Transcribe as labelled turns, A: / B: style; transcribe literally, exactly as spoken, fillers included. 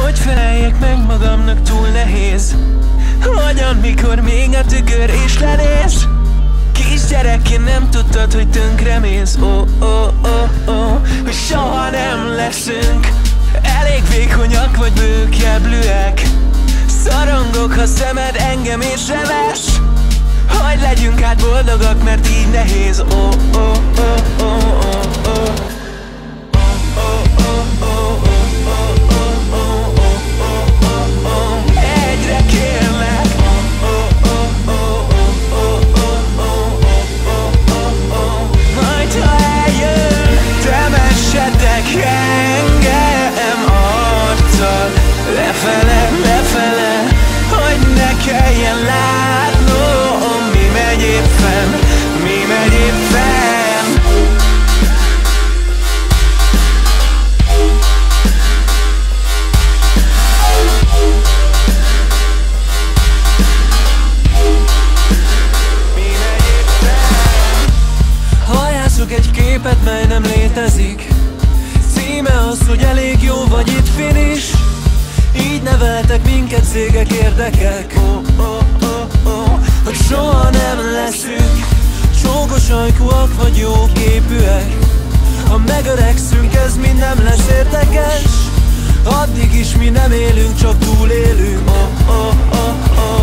A: hogy feleljek meg magamnak, túl nehéz. Hogyan, mikor még a tükör is lenéz? Kisgyerekként nem tudtad, hogy tönkremész. Ó, oh, ó, oh, ó, oh, ó, oh, hogy soha nem leszünk elég vékonyak vagy bőkeblűek. Szorongok, ha szemed engem észrevesz, hogy legyünk hát boldogak, mert így nehéz. Ó, ó, ó, ó, ó, ó. Egyre kérlek, majd ha eljön, temessetek engem arccal, lefele, lefele, hogy ne kelljen látnom, mi megy éppen, mi megy éppen. Egy képet, mely nem létezik. Címe az, hogy elég jó vagy itt finish. Így neveltek minket cégek, érdekek. Oh, oh, oh, oh. Hogy soha nem leszünk csókos ajkúak vagy jó képűek. Ha megöregszünk, ez mind nem lesz érdekes. Addig is mi nem élünk, csak túlélünk. Oh, oh, oh, oh.